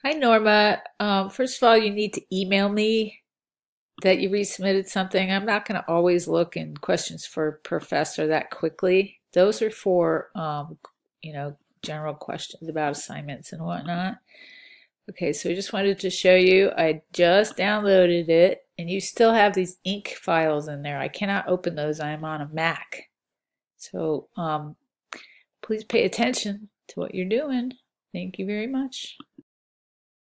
Hi, Norma. First of all, you need to email me that you resubmitted something. I'm not going to always look in questions for professor that quickly. Those are for, general questions about assignments and whatnot. Okay, so I just wanted to show you. I just downloaded it, and you still have these ink files in there. I cannot open those. I am on a Mac. So please pay attention to what you're doing. Thank you very much.